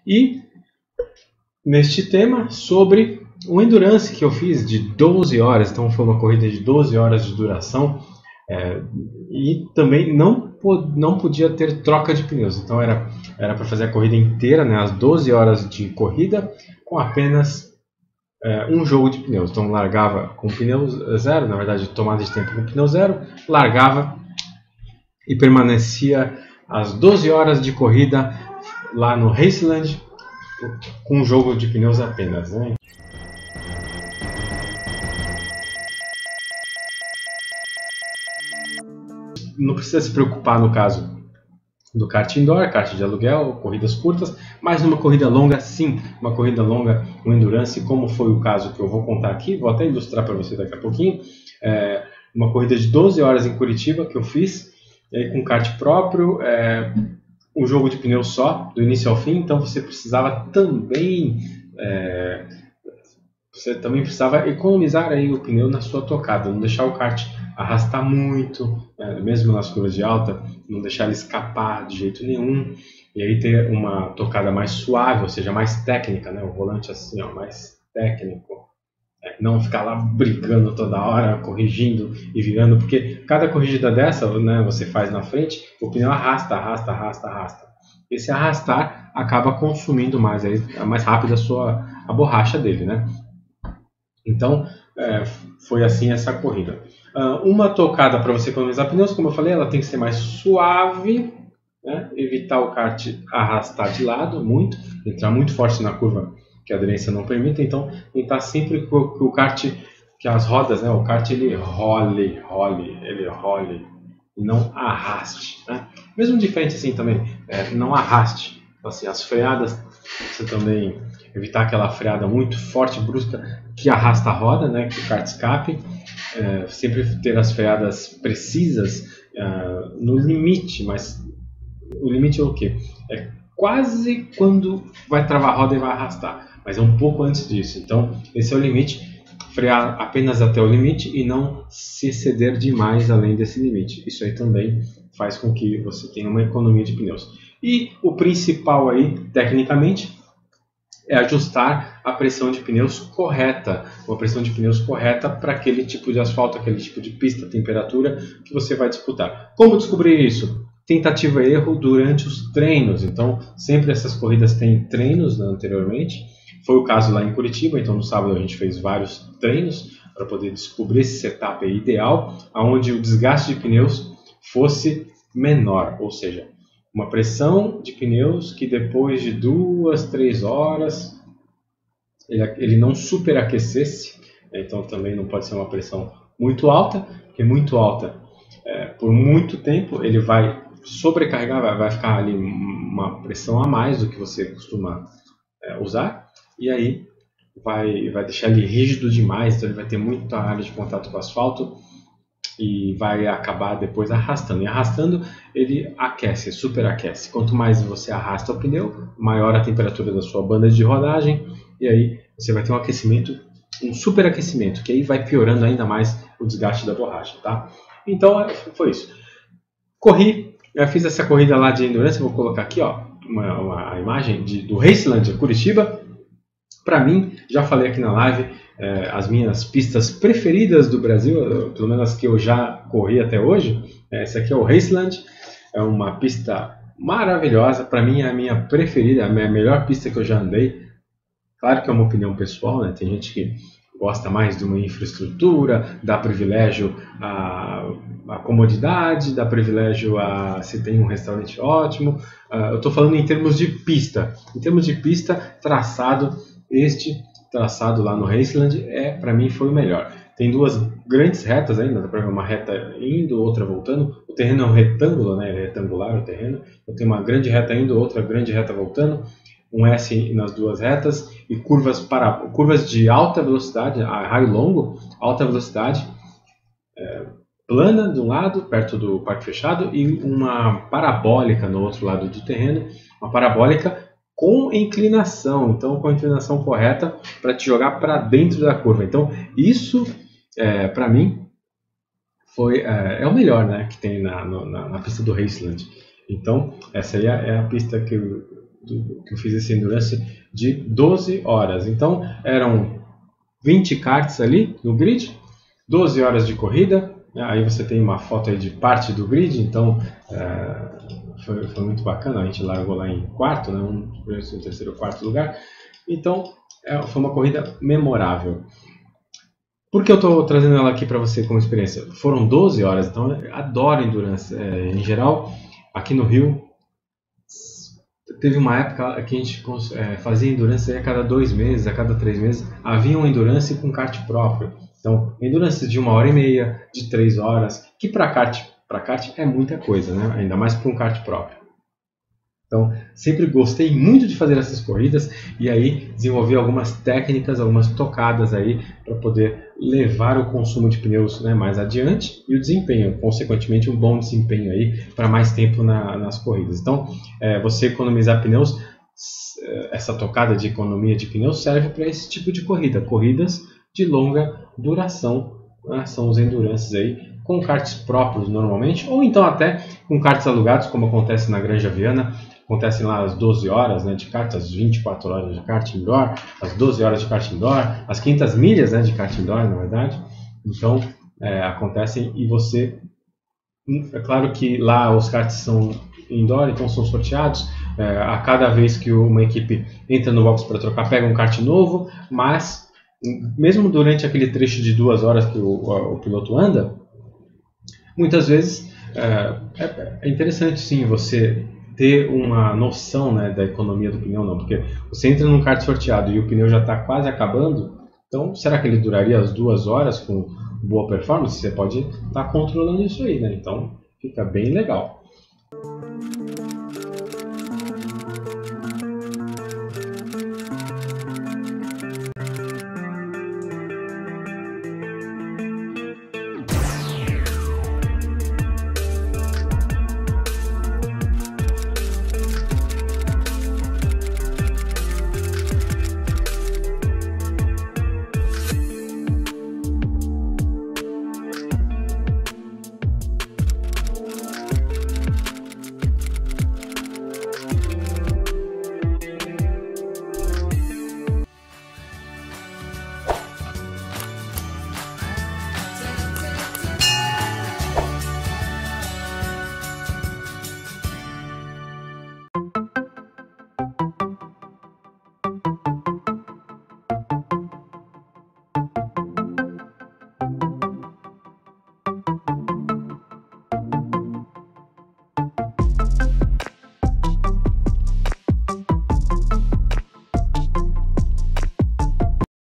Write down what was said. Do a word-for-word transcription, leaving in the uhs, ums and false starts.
E neste tema sobre o endurance que eu fiz de doze horas, então foi uma corrida de doze horas de duração, é, e também não, não podia ter troca de pneus, então era era para fazer a corrida inteira, né, as doze horas de corrida com apenas é, um jogo de pneus. Então largava com pneu zero, na verdade tomada de tempo com pneu zero, largava e permanecia as doze horas de corrida lá no Raceland com um jogo de pneus apenas, né? Não precisa se preocupar no caso do kart indoor, kart de aluguel, corridas curtas, mas numa corrida longa, sim, uma corrida longa, um endurance, como foi o caso que eu vou contar aqui, vou até ilustrar para você daqui a pouquinho, é uma corrida de doze horas em Curitiba que eu fiz, é, com kart próprio, é, um jogo de pneu só, do início ao fim, então você precisava também é, você também precisava economizar aí o pneu na sua tocada, não deixar o kart arrastar muito, é, mesmo nas curvas de alta, não deixar ele escapar de jeito nenhum, e aí ter uma tocada mais suave, ou seja, mais técnica, né? O volante assim, ó, mais técnico, é, não ficar lá brigando toda hora, corrigindo e virando, porque cada corrigida dessa, né, você faz na frente, o pneu arrasta, arrasta, arrasta, arrasta. Esse arrastar acaba consumindo mais, aí, mais rápido a, sua, a borracha dele, né? Então, é, foi assim essa corrida. Uh, uma tocada para você economizar pneus, como eu falei, ela tem que ser mais suave, né? Evitar o kart arrastar de lado muito, entrar muito forte na curva que a aderência não permite. Então, tentar sempre que o, que o kart, que as rodas, né? O kart ele role, role, ele role e não arraste, né? Mesmo de frente assim também, é, não arraste. Então, assim, as freadas, você também evitar aquela freada muito forte, brusca, que arrasta a roda, né, que o kart escape. É, sempre ter as freadas precisas, uh, no limite, mas o limite é o quê? É quase quando vai travar a roda e vai arrastar, mas é um pouco antes disso. Então, esse é o limite, frear apenas até o limite e não se exceder demais além desse limite. Isso aí também faz com que você tenha uma economia de pneus. E o principal aí, tecnicamente, é ajustar a pressão de pneus correta, uma pressão de pneus correta para aquele tipo de asfalto, aquele tipo de pista, temperatura que você vai disputar. Como descobrir isso? Tentativa e erro durante os treinos. Então, sempre essas corridas têm treinos, né, anteriormente. Foi o caso lá em Curitiba, então no sábado a gente fez vários treinos para poder descobrir esse setup ideal, onde o desgaste de pneus fosse menor, ou seja, uma pressão de pneus que depois de duas, três horas ele, ele não superaquecesse, então também não pode ser uma pressão muito alta, porque muito alta, é, por muito tempo ele vai sobrecarregar, vai, vai ficar ali uma pressão a mais do que você costuma é, usar, e aí vai, vai deixar ele rígido demais, então ele vai ter muita área de contato com o asfalto, e vai acabar depois arrastando. E arrastando, ele aquece, superaquece. Quanto mais você arrasta o pneu, maior a temperatura da sua banda de rodagem, e aí você vai ter um aquecimento, um superaquecimento, que aí vai piorando ainda mais o desgaste da borracha, tá? Então, foi isso. Corri, eu fiz essa corrida lá de endurance, vou colocar aqui, ó, uma, uma imagem de, do Raceland Curitiba. Para mim, já falei aqui na live, é, as minhas pistas preferidas do Brasil, pelo menos as que eu já corri até hoje, é, essa aqui é o Raceland, é uma pista maravilhosa, para mim é a minha preferida, a minha melhor pista que eu já andei. Claro que é uma opinião pessoal, né? Tem gente que gosta mais de uma infraestrutura, dá privilégio à, à comodidade, dá privilégio a se tem um restaurante ótimo. Uh, eu estou falando em termos de pista, em termos de pista, traçado, este traçado lá no Raceland, é, para mim foi o melhor. Tem duas grandes retas ainda, dá para ver uma reta indo, outra voltando. O terreno é um retângulo, né? É retangular o terreno. Eu tenho uma grande reta indo, outra grande reta voltando. Um S nas duas retas e curvas, para, curvas de alta velocidade, raio longo, alta velocidade, é, plana de um lado, perto do parque fechado, e uma parabólica no outro lado do terreno, uma parabólica com inclinação, então com a inclinação correta para te jogar para dentro da curva. Então isso, é, para mim, foi, é, é o melhor, né, que tem na, na, na pista do Raceland. Então essa aí é a pista que eu, do, que eu fiz esse endurance de doze horas. Então eram vinte karts ali no grid, doze horas de corrida. Aí você tem uma foto aí de parte do grid, então é, foi, foi muito bacana. A gente largou lá em quarto, né, um terceiro ou quarto lugar. Então é, foi uma corrida memorável. Por que eu estou trazendo ela aqui para você como experiência? Foram doze horas, então eu adoro endurance. É, em geral, aqui no Rio, teve uma época que a gente é, fazia endurance a cada dois meses, a cada três meses. Havia um endurance com kart próprio. Então, endurance de uma hora e meia, de três horas, que para kart, para kart é muita coisa, né? Ainda mais para um kart próprio. Então, sempre gostei muito de fazer essas corridas e aí desenvolvi algumas técnicas, algumas tocadas aí para poder levar o consumo de pneus, né, mais adiante e o desempenho, consequentemente um bom desempenho aí para mais tempo na, nas corridas. Então, é, você economizar pneus, essa tocada de economia de pneus serve para esse tipo de corrida, corridas de longa duração, né, são os endurances aí, com karts próprios normalmente, ou então até com karts alugados, como acontece na Granja Viana. Acontecem lá as doze horas, né, de kart, as vinte e quatro horas de kart indoor, as doze horas de kart indoor, as quinhentas milhas, né, de kart indoor, na verdade. Então, é, acontecem e você... É claro que lá os karts são indoor, então são sorteados. É, a cada vez que uma equipe entra no box para trocar, pega um kart novo, mas mesmo durante aquele trecho de duas horas que o, o, o piloto anda, muitas vezes é, é interessante sim você ter uma noção, né, da economia do pneu, não, porque você entra num kart sorteado e o pneu já está quase acabando, então será que ele duraria as duas horas com boa performance? Você pode estar tá controlando isso aí, né? Então fica bem legal.